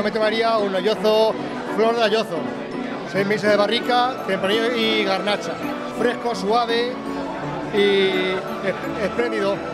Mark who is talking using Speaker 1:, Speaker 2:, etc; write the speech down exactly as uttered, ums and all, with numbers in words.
Speaker 1: Me tomaría un Ollozo, Flor de Ollozo, seis meses de barrica, tempranillo y garnacha, fresco, suave y espléndido.